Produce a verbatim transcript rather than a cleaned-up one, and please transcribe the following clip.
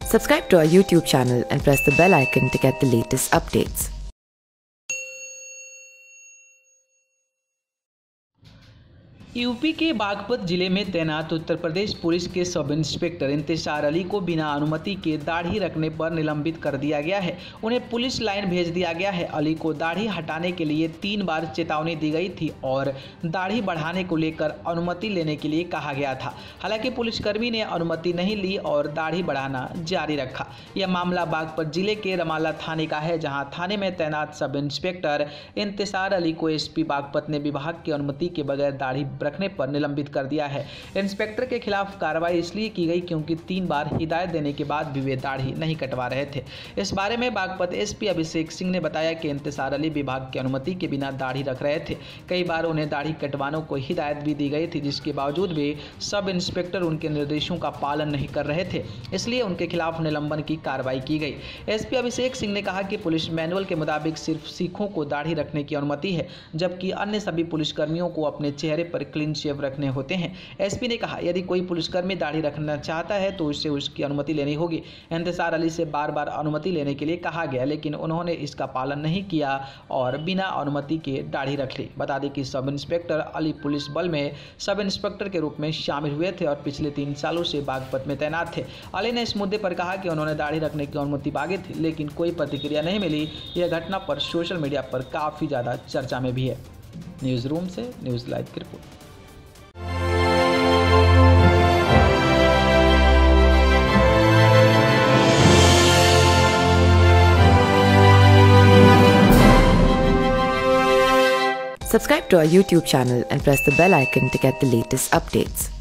Subscribe to our YouTube channel and press the bell icon to get the latest updates. UP के बागपत जिले में तैनात Uttar Pradesh police के sub inspector इंतजार अली को बिना अनुमति के दाढ़ी रखने पर निलंबित कर दिया गया है। उन्हें पुलिस लाइन भेज दिया गया है। अली को दाढ़ी हटाने के लिए तीन बार चेतावनी दी गई थी और दाढ़ी बढ़ाने को लेकर अनुमति लेने के लिए कहा गया था। हालांकि पुलिसकर्मी ने अनुमति नहीं ली और दाढ़ी बढ़ाना जारी रखा। यह मामला बागपत जिले के रमाला थाने का है, जहां थाने में तैनात सब इंस्पेक्टर इंतजार अली को एसपी बागपत ने विभाग की अनुमति के बगैर दाढ़ी रखने पर निलंबित कर दिया है। इंस्पेक्टर के खिलाफ कार्रवाई इसलिए की गई क्योंकि तीन बार हिदायत देने के बाद भी वे दाढ़ी नहीं कटवा रहे थे। इस बारे में बागपत एसपी अभिषेक सिंह ने बताया कि इंतजार अली विभाग की अनुमति के बिना दाढ़ी रख रहे थे। कई बार उन्हें दाढ़ी कटवाने को हिदायत भी दी गई थी, जिसके बावजूद भी सब इंस्पेक्टर उनके निर्देशों का पालन नहीं कर रहे थे, इसलिए उनके खिलाफ निलंबन की कार्रवाई की गई। एसपी अभिषेक सिंह ने कहा कि पुलिस मैनुअल के मुताबिक सिर्फ सिखों को दाढ़ी रखने की अनुमति है, जबकि अन्य सभी पुलिसकर्मियों को अपने चेहरे पर क्लीन शेव रखने होते हैं। एसपी ने कहा, यदि कोई पुलिसकर्मी दाढ़ी रखना चाहता है तो उससे उसकी अनुमति लेनी होगी। इंतजार अली से बार बार अनुमति लेने के लिए कहा गया, लेकिन उन्होंने इसका पालन नहीं किया और बिना अनुमति के दाढ़ी रख ली। बता दें कि सब इंस्पेक्टर अली पुलिस बल में सब इंस्पेक्टर के रूप में शामिल हुए थे और पिछले तीन सालों से बागपत में तैनात थे। अली ने इस मुद्दे पर कहा कि उन्होंने दाढ़ी रखने की अनुमति मांगी थी, लेकिन कोई प्रतिक्रिया नहीं मिली। यह घटना पर सोशल मीडिया पर काफ़ी ज़्यादा चर्चा में भी है। न्यूज़ रूम से न्यूज़ लाइव की रिपोर्ट। Subscribe to our YouTube channel and press the bell icon to get the latest updates.